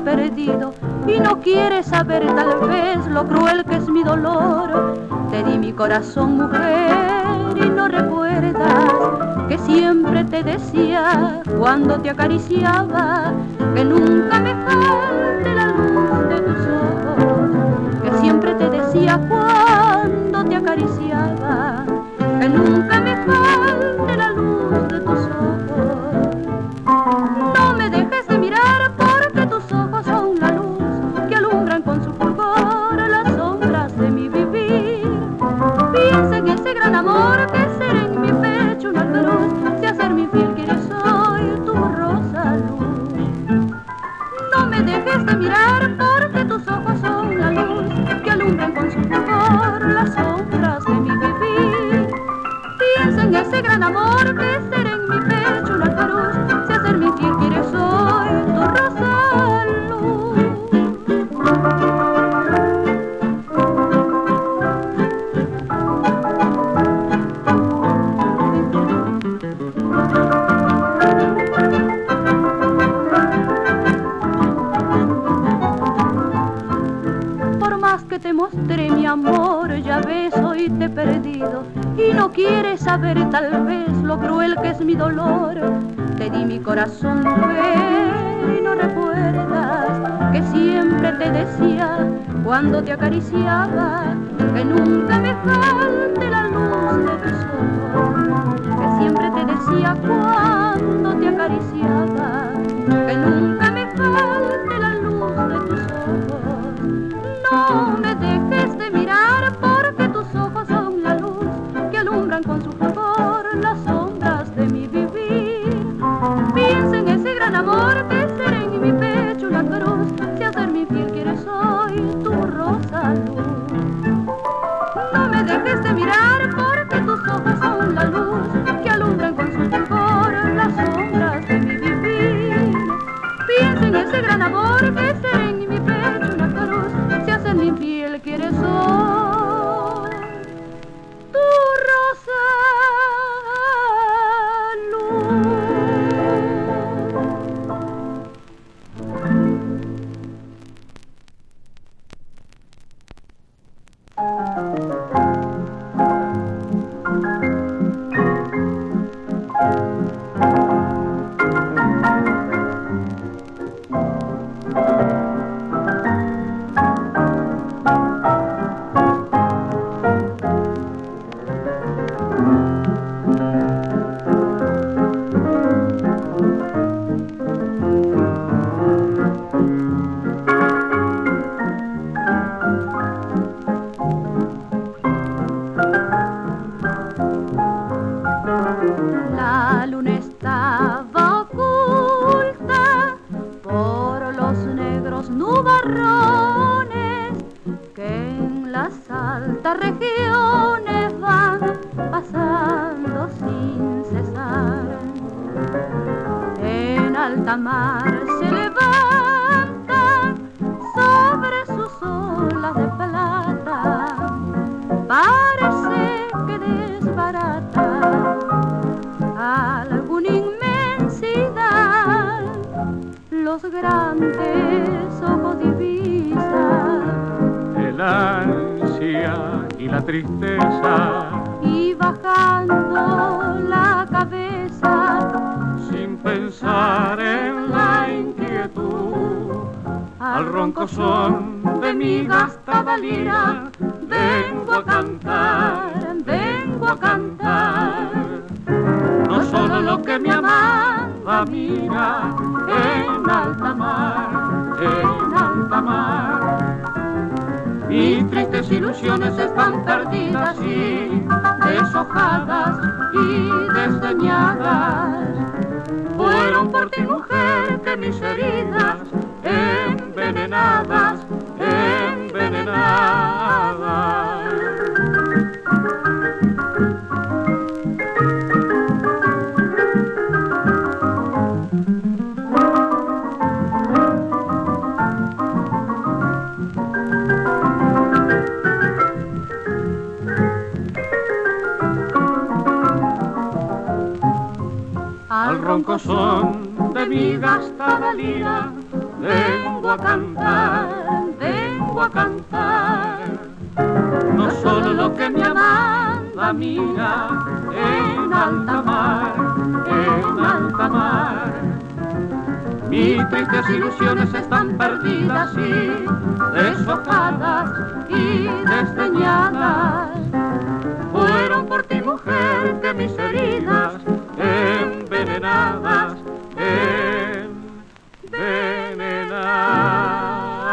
perdido y no quieres saber tal vez lo cruel que es mi dolor. Te di mi corazón, mujer, y no recuerdas que siempre te decía cuando te acariciaba que nunca me falte la luz de tus ojos, que siempre te decía cuando te acariciaba que nunca me falte la luz de tus ojos. No me dejes de mirar porque tus ojos son la luz que alumbran con su fulgor las sombras de mi vivir. Piensa en ese gran amor que será en mi pecho una cruz, si a ser mi fiel quieres soy tu rosa luz. No me dejes de mirar porque tus ojos son la luz que alumbran con su fulgor las sombras de mi vivir. Piensa en ese gran amor que será en mi pecho una cruz, si a ser mi fiel quieres soy tu rosa luz. Por más que te mostré mi amor, ya ves hoy te he perdido y no quieres saber tal vez lo cruel que es mi dolor. Te di mi corazón, mujer, y no recuerdas que siempre te decía cuando te acariciaba que nunca me falte la luz de tus ojos, que siempre te decía cuando te acariciaba que nunca me falte la luz de tus ojos. No me dejes de mirar porque tus ojos son la luz que alumbran con su fulgor las sombras de mi vivir. Piensa en ese gran amor que será en mi pecho una cruz, si a ser mi fiel quieres soy tu rosa luz. No me dejes de mirar porque tus ojos son la luz que alumbran con su fulgor las sombras de mi vivir. Piensa en ese gran amor que será en mi pecho una cruz, si a ser mi fiel quieres soy tu rosa luz. La luna estaba oculta por los negros nubarrones que en las altas regiones van pasando sin cesar. En alta mar se levanta sobre sus olas de plata, parece que desbarata alguna inmensidad. Los grandes ojos divisan el ansia y la tristeza, y bajando la cabeza sin pensar en la inquietud, al ronco son de mi gastada lira vengo a cantar, vengo a cantar. No solo lo que mi amada mira en alta mar, en alta mar. Mis tristes ilusiones están perdidas y deshojadas y desdeñadas. Fueron por ti, mujer, que mis heridas envenenadas, envenenadas. Al ronco son de mi gastada lira vengo a cantar, vengo a cantar. No solo lo que mi amada mira en alta mar, en alta mar. Mis tristes ilusiones están perdidas y deshojadas y desdeñadas. Fueron por ti, mujer, que mis heridas envenenadas, envenenadas.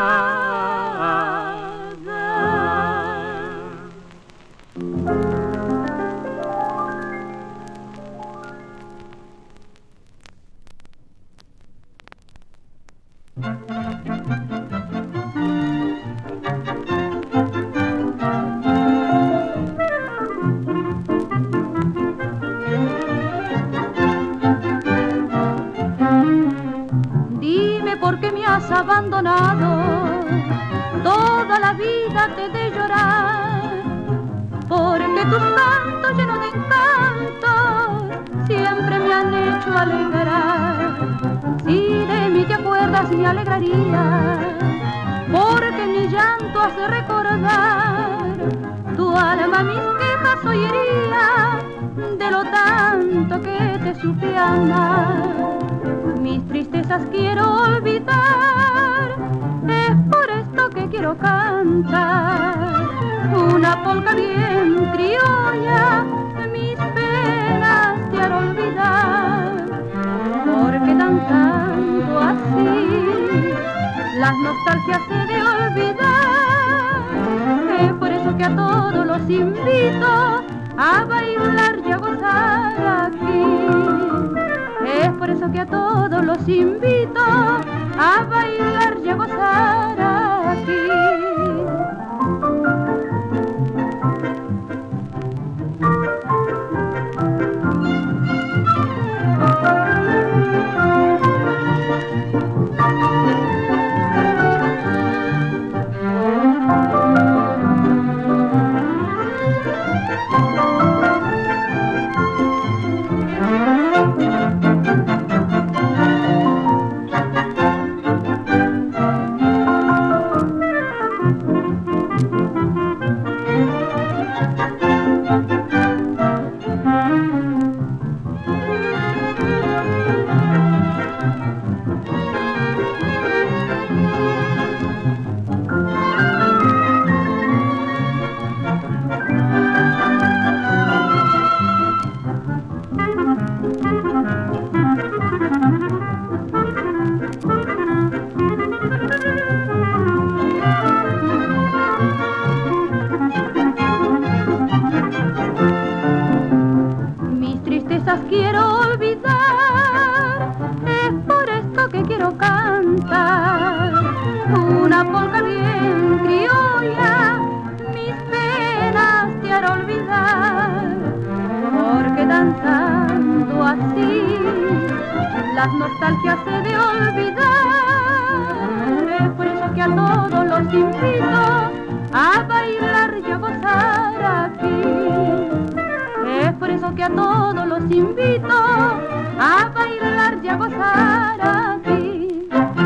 Dime por qué me has abandonado, toda la vida te de llorar, porque tus cantos llenos de encantos siempre me han hecho alegrar. Si de mí te acuerdas me alegraría, porque mi llanto hace recordar tu alma, mis quejas oiría de lo tanto que te supe amar. Mis tristezas quiero olvidar, es por esto que quiero cantar una polca bien criolla, mis penas te hará olvidar, porque cantando así las nostalgias se de olvidar. Es por eso que a todos los invito a bailar y a gozar aquí. Es por eso que a todos los invito a bailar y a gozar aquí. Quiero olvidar, es por esto que quiero cantar una polca bien criolla, mis penas te hará olvidar, porque danzando así las nostalgias se de olvidar. Es por eso que a todos los invito a bailar y a gozar aquí. Es por eso que a todos los invito a bailar y a gozar aquí.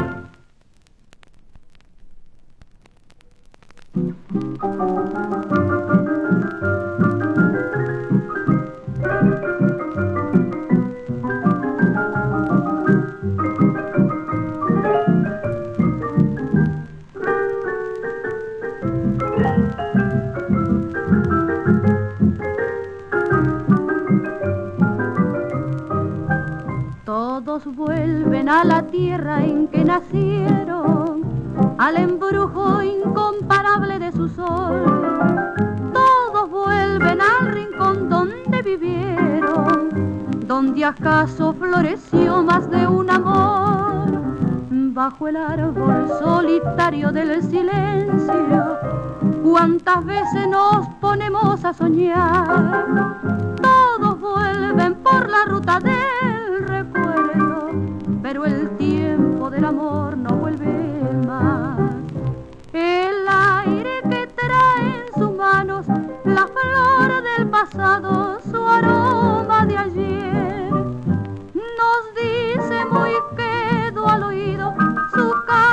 Todos vuelven a la tierra en que nacieron, al embrujo incomparable de su sol. Todos vuelven al rincón donde vivieron, donde acaso floreció más de un amor. Bajo el árbol solitario del silencio, cuántas veces nos ponemos a soñar. Todos vuelven por la ruta del recuerdo, pero el tiempo del amor no vuelve más. El aire que trae en sus manos la flor del pasado, su aroma de ayer, nos dice muy quedo al oído su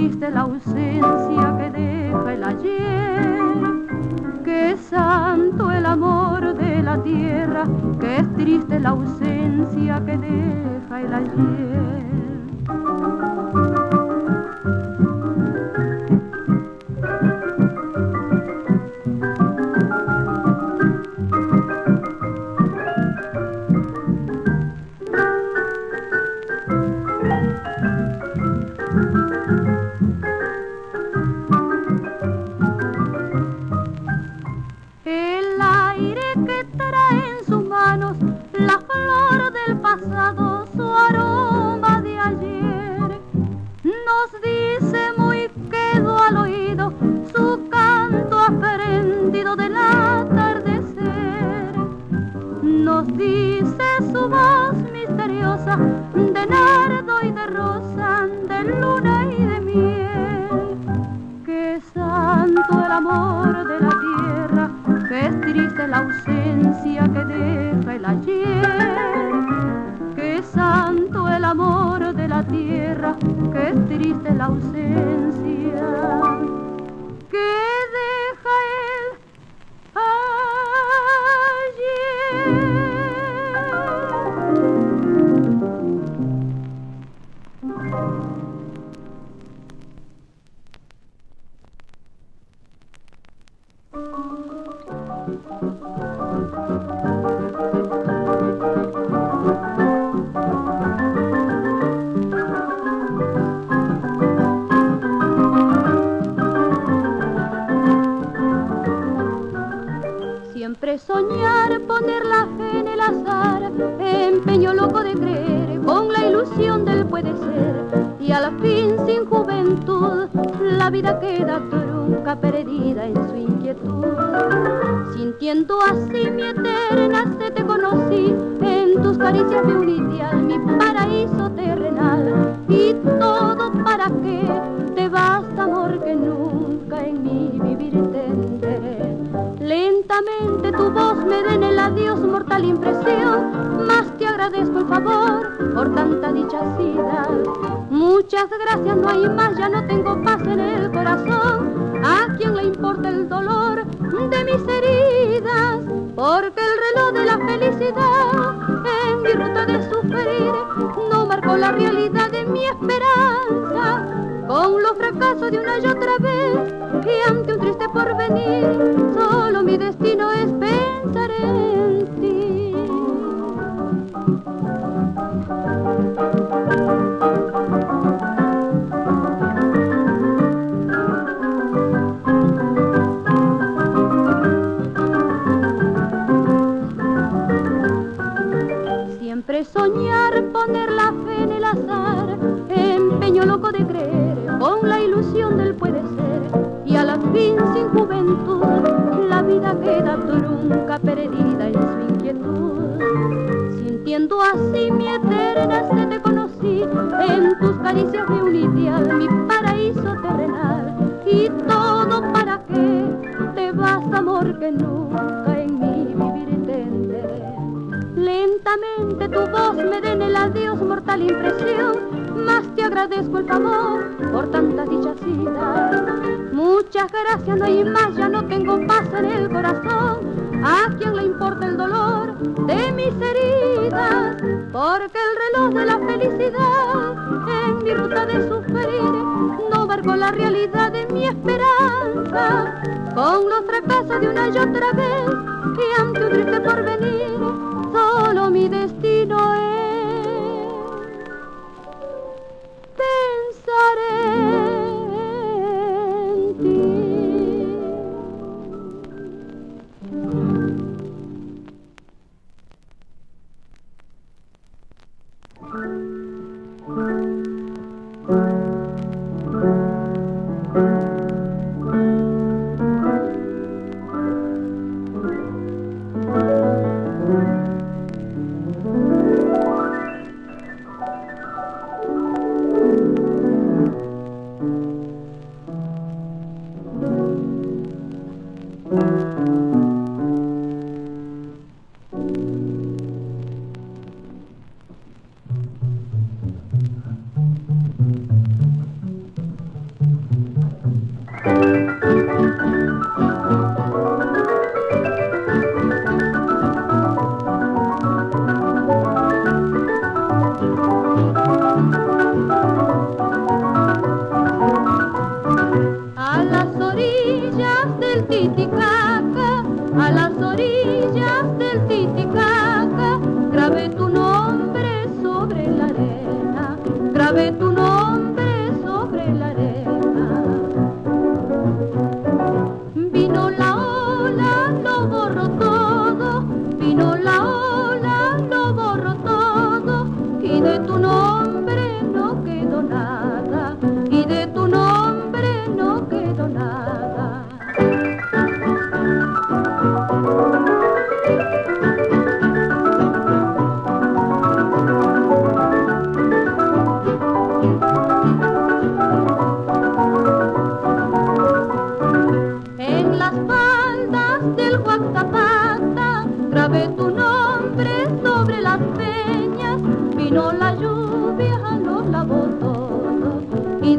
triste la ausencia que deja el ayer. Que es santo el amor de la tierra, que es triste la ausencia que deja el ayer. Su aroma de ayer nos dice muy quedo al oído su canto aprendido del atardecer. Nos dice su voz misteriosa de nardo y de rosa, de luna y de miel. Que santo el amor de la tierra, que es triste la ausencia que deja el ayer. Santo el amor de la tierra, que es triste la ausencia que deja el Siempre soñar, poner la fe en el azar, empeño loco de creer, con la ilusión del puede ser, y al fin sin juventud, la vida queda trunca, perdida en su inquietud. Sintiendo así mi eterna sed te conocí, en tus caricias vi un ideal, mi paraíso terrenal, y todo para que te vas, amor, que nunca en mi vivir te enteré. Lentamente tu voz me da en el adiós mortal impresión, más te agradezco el favor por tanta dichacidad. Muchas gracias, no hay más, ya no tengo paz en el corazón. ¿A quién le importa el dolor de mis heridas? Porque el reloj de la felicidad en mi ruta de sufrir no marcó la realidad de mi esperanza. Con los fracasos de una y otra vez y ante un triste porvenir, solo mi destino es pensar en ti. Siempre soñar, poner la fe en el azar, empeño loco de creer, con la ilusión del puede ser, y a la fin sin juventud, la vida queda trunca, perdida en su inquietud. Sintiendo así mi eterna sed te conocí, en tus caricias vi un ideal, mi paraíso terrenal, y todo para que te vas, amor, que nunca en mi vivir te enteré. Lentamente tu voz me da en el adiós mortal impresión, más te agradezco el favor por tanta dichacidad. Muchas gracias, no hay más, ya no tengo paz en el corazón. ¿A quién le importa el dolor de mis heridas? Porque el reloj de la felicidad en mi ruta de sufrir no marcó la realidad de mi esperanza. Con los fracasos de una y otra vez y ante un triste porvenir, solo mi destino es pensar en ti.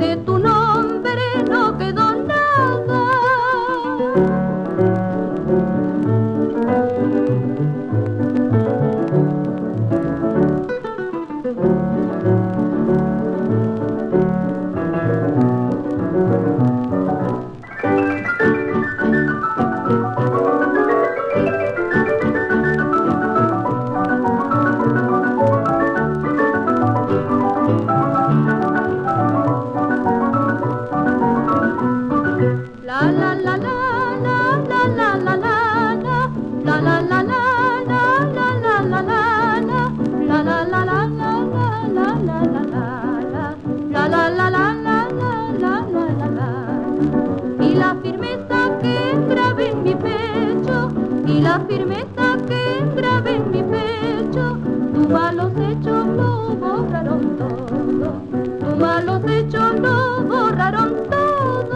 de tu nombre no quedó nada. Y la firmeza que grabé en mi pecho, y la firmeza que grabé en mi pecho, tus malos hechos lo borraron todo, tus malos hechos lo borraron todo.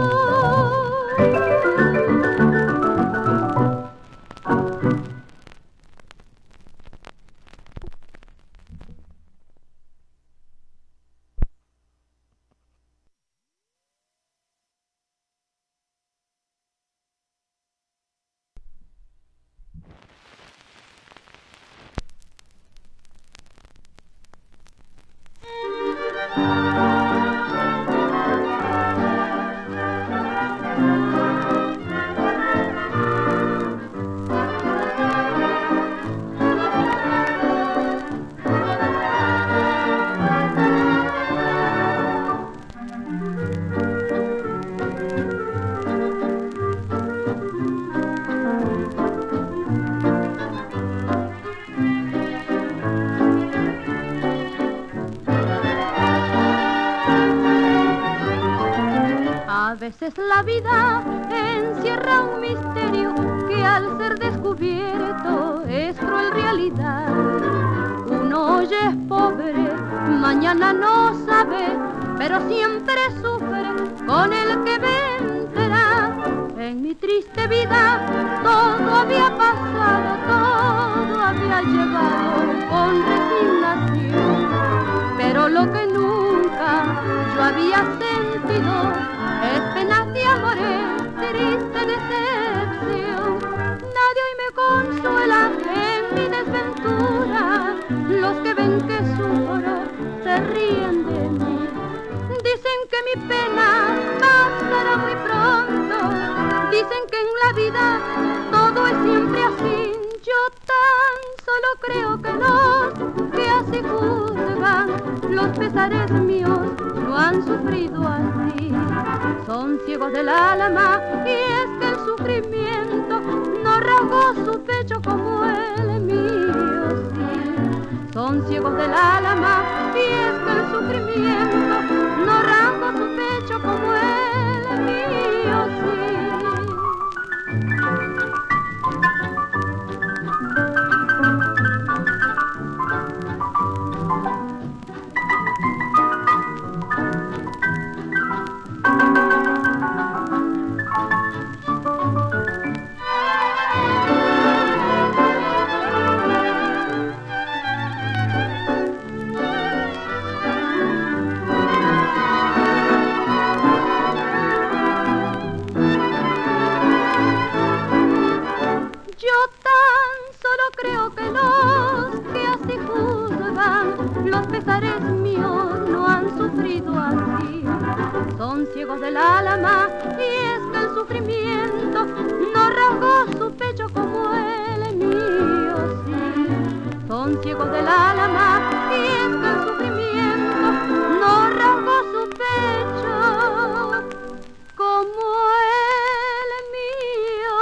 A veces la vida encierra un misterio que al ser descubierto es cruel realidad. Uno hoy es pobre, mañana no sabe, pero siempre sufre con el que vendrá. En mi triste vida todo había pasado, todo había llegado con resignación, pero lo que nunca yo había sentido es penas de amores, triste decepción. Nadie hoy me consuela en mi desventura, los que ven que sufro se ríen de mí. Dicen que mi pena pasará muy pronto, dicen que en la vida todo es siempre así. Yo tan solo creo que los que así juzgan los pesares míos no han sufrido así. Son ciegos del alma y es que el sufrimiento no rasgó su pecho como el mío, sí. Son ciegos del alma y es que el sufrimiento no rasgó su pecho como el mío, sí. Creo que los que así juzgan los pesares míos no han sufrido así. Son ciegos del alma y es que el sufrimiento no rasgó su pecho como el mío, sí. Son ciegos del alma y es que el sufrimiento no rasgó su pecho como el mío,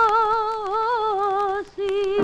sí.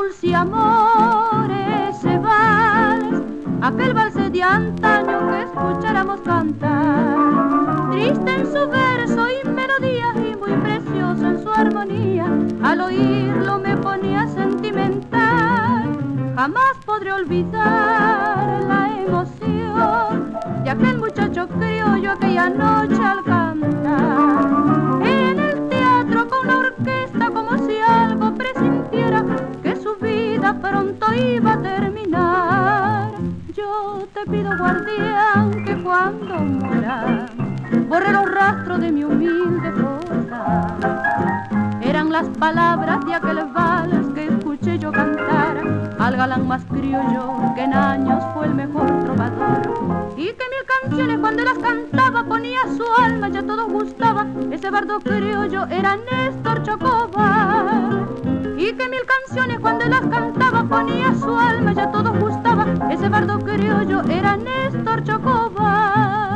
dulce amor, ese vals, aquel vals de antaño que escucháramos cantar, triste en su verso y melodía y muy precioso en su armonía, al oírlo me ponía sentimental. Jamás podré olvidar la emoción de aquel muchacho criollo aquella noche al cantar en el teatro con la orquesta, como si algo presintiera que su vida pronto iba a terminar. Yo te pido, guardián, que cuando muera borre los rastros de mi humilde fosa. Eran las palabras de aquel vals que escuché yo cantar al galán más criollo que en años fue el mejor trovador, y que mil canciones cuando las cantaba ponía su alma, ya todo gustaba. Ese bardo criollo era Néstor Chocobar, y que mil canciones cuando las cantaba ponía su alma, ya todo gustaba. Ese bardo criollo era Néstor Chocobar.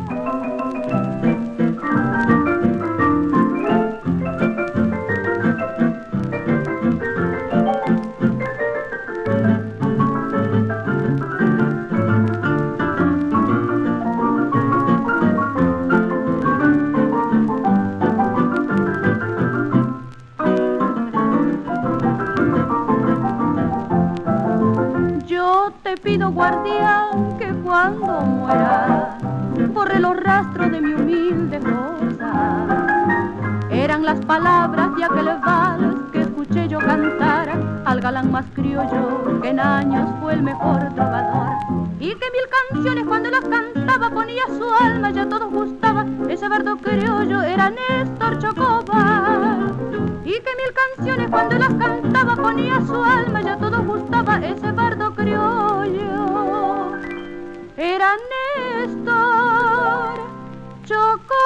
Te pido, guardián, que cuando muera borre los rastros de mi humilde fosa. Eran las palabras de aquel vals que escuché yo cantar al galán más criollo que en años fue el mejor trovador, y que mil canciones cuando las cantaba ponía su alma, ya todo gustaba. Ese bardo criollo era Néstor Chocobar, y que mil canciones cuando las cantaba ponía su alma, ya todo gustaba. Ese bardo criollo era Néstor Chocobar.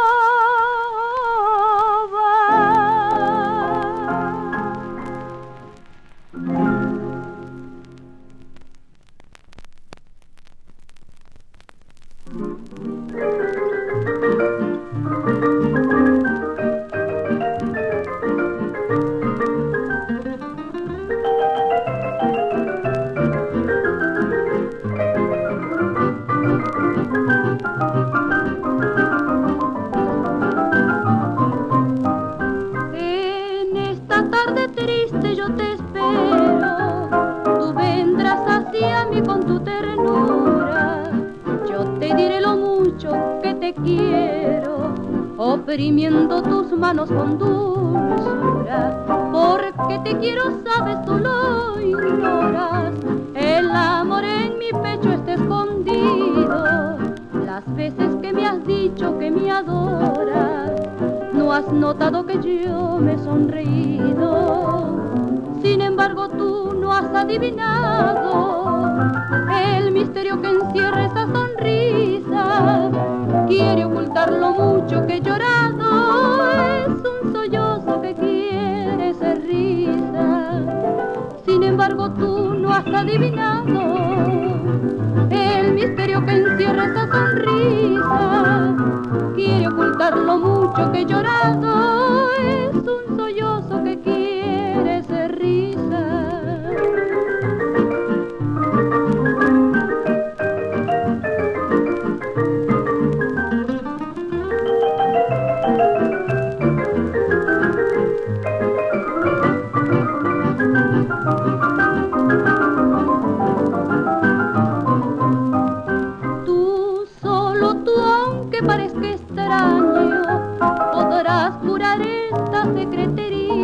Con tu ternura yo te diré lo mucho que te quiero, oprimiendo tus manos con dulzura, porque te quiero, sabes, tú lo ignoras. El amor en mi pecho está escondido, las veces que me has dicho que me adoras, no has notado que yo me he sonreído. Sin embargo tú no has adivinado el misterio que encierra esa sonrisa. Quiere ocultar lo mucho que he llorado, es un sollozo que quiere ser risa. Sin embargo tú no has adivinado el misterio que encierra esa sonrisa. Quiere ocultar lo mucho que he llorado, es un sollozo que quiere ser risa. Parezca extraño, podrás curar esta secreta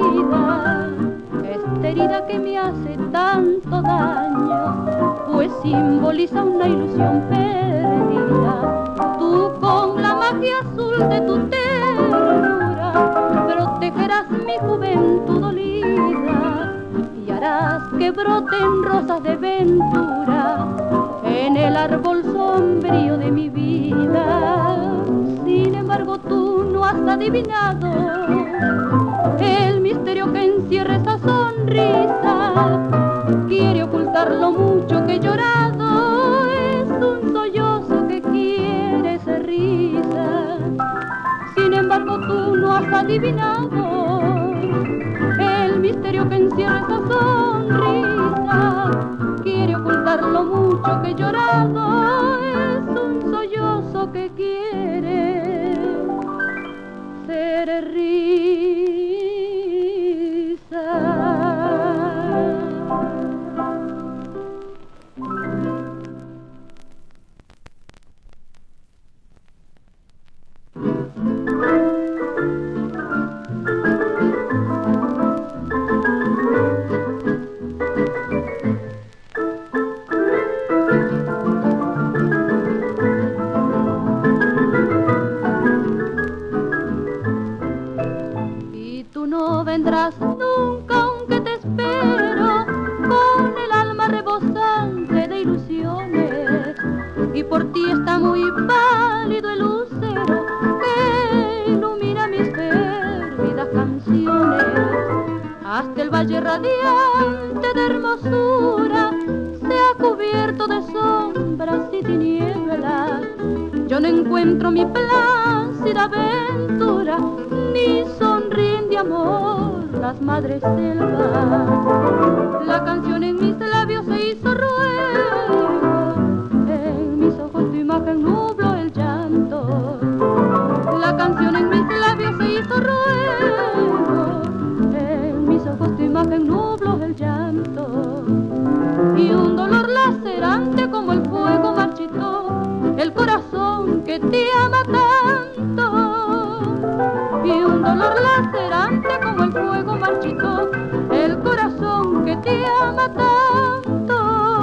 herida que me hace tanto daño, pues simboliza una ilusión perdida. Tú con la magia azul de tu ternura protegerás mi juventud dolida y harás que broten rosas de ventura en el árbol sombrío de mi vida. Sin embargo tú no has adivinado el misterio que encierra esa sonrisa. Quiere ocultar lo mucho que he llorado, es un sollozo que quiere ser risa. Sin embargo tú no has adivinado el misterio que encierra esa sonrisa. radiante de hermosura se ha cubierto de sombras y tinieblas. Yo no encuentro mi plácida aventura, ni sonríen de amor las madres selvas. La canción en mis labios se hizo ruego, en mis ojos tu imagen nubló el llanto. La canción en mis labios se hizo ruego, en mis ojos tu imagen nubló el llanto. Y un dolor lacerante como el fuego marchitó el corazón que te ama tanto. Y un dolor lacerante como el fuego marchitó el corazón que te ama tanto.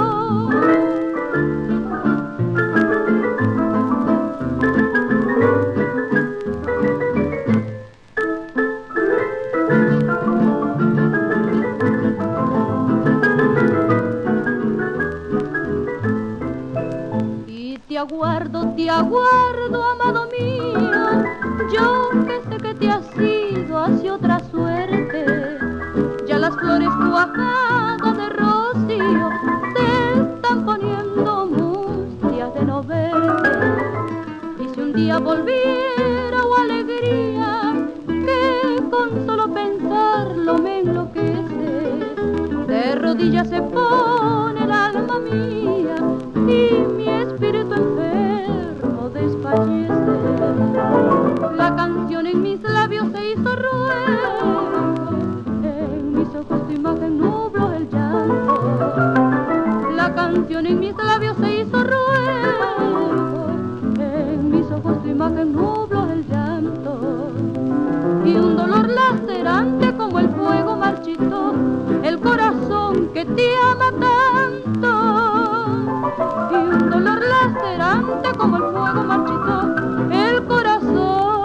Te aguardo, amado mío, yo que sé que te has ido hacia otra suerte. Ya las flores cuajadas de rocío se están poniendo mustias de no verte. Y si un día volviera o alegría, que con solo pensarlo me enloquece, de rodillas se pone el alma mía y mi espíritu enfermo desfallece. La canción en mis labios se hizo ruego, en mis ojos tu imagen nubló el llanto. La canción en mis labios se hizo ruego, en mis ojos tu imagen nubló el llanto. Y un dolor lacerante como el fuego marchitó el corazón que te ama tanto. Y un dolor lacerante como el fuego marchitó el corazón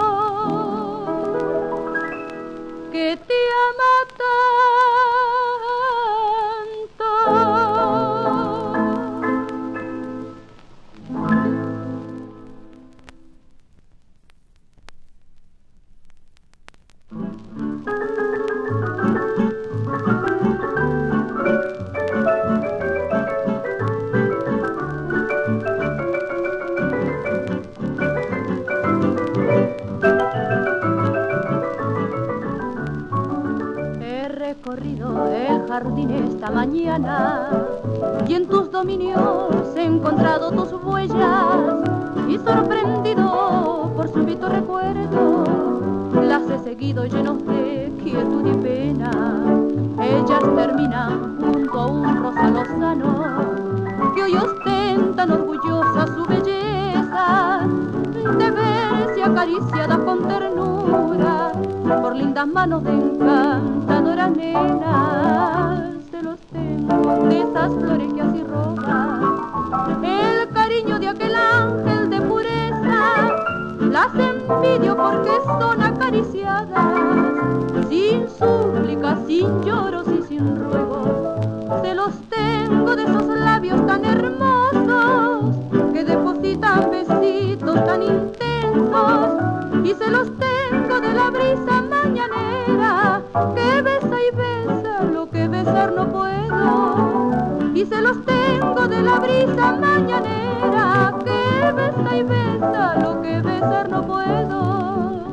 que te ama tanto. El jardín esta mañana y en tus dominios he encontrado tus huellas y sorprendido por súbito recuerdo las he seguido llenos de quietud y pena. Ellas terminan junto a un rosa lozano que hoy ostentan orgullosa su belleza de verse acariciada con ternura por lindas manos de encantadora nena. Se los tengo de esas flores que así roban el cariño de aquel ángel de pureza. Las envidio porque son acariciadas sin súplicas, sin lloros y sin ruegos. Se los tengo de esos labios tan hermosos que depositan besitos tan intensos. Y se los tengo de la brisa mañanera que besa y besa lo que besar no puedo. Y se los tengo de la brisa mañanera que besa y besa lo que besar no puedo.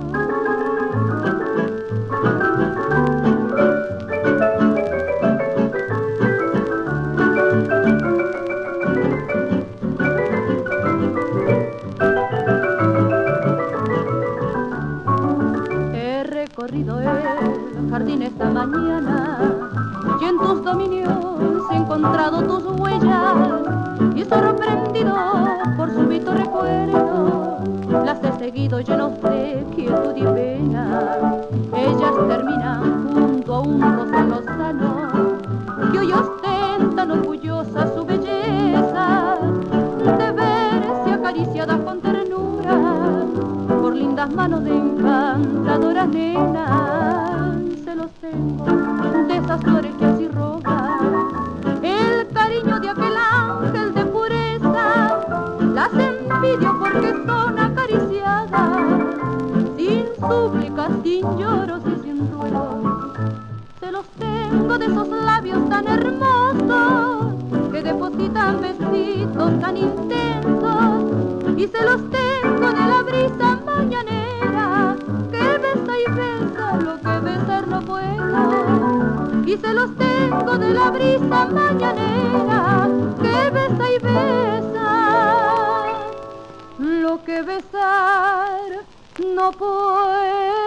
El jardín esta mañana y en tus dominios he encontrado tus huellas y sorprendido por súbito recuerdo las he seguido llenos de quietud y pena. Ellas terminan junto a un rosa lozano que hoy ostentan orgullosa su belleza de verse acariciadas con ternura por lindas manos de encantadora nena. Se los tengo de esas flores que así roban el cariño de aquel ángel de pureza. Las envidio porque son acariciadas sin súplicas, sin lloros y sin ruegos. Se los tengo tengo de esos labios tan hermosos que depositan besitos tan intensos, y se los tengo de la brisa mañanera que besa y besa lo que besar no puedo, y se los tengo de la brisa mañanera que besa y besa lo que besar no puedo.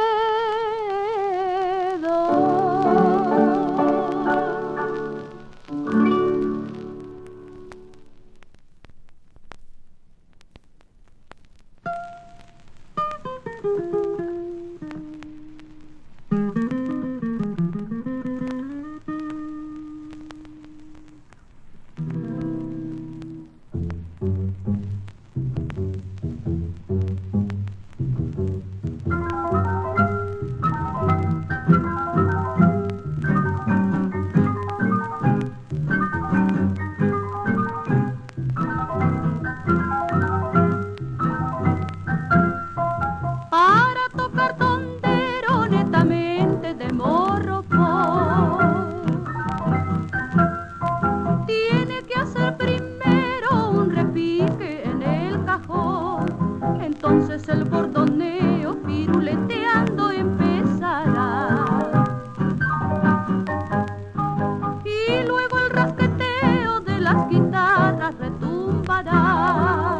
Entonces el bordoneo firuleteando empezará, y luego el rasqueteo de las guitarras retumbará,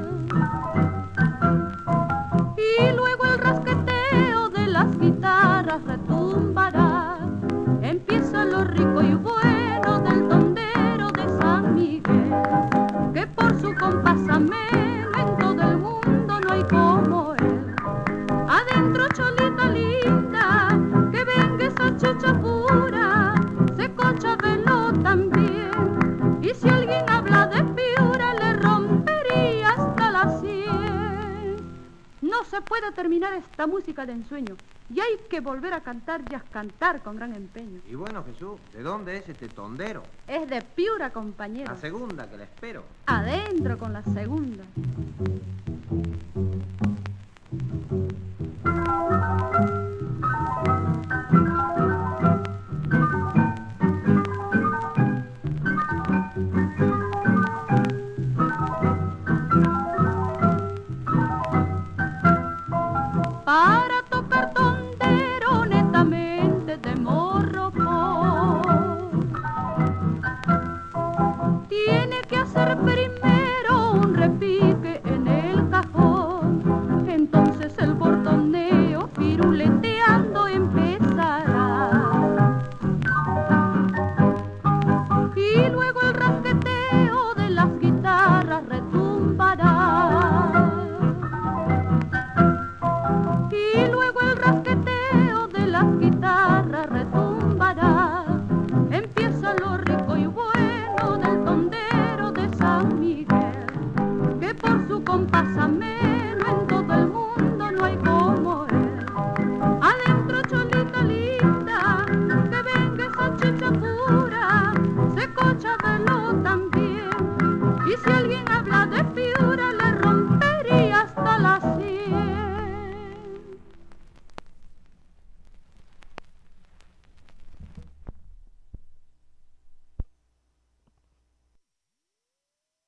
y luego el rasqueteo de las guitarras retumbará. Empieza lo rico y bueno del tondero de San Miguel, que por su compás ameno en todo el mundo no hay como él. Adentro cholita linda, que venga esa chicha pura, se cocha velo también, y si alguien habla de Piura le rompería hasta las 100. No se puede terminar esta música de ensueño, y hay que volver a cantar y a cantar con gran empeño. Y bueno, Jesús, ¿de dónde es este tondero? Es de Piura, compañero. La segunda, que la espero. Adentro con la segunda.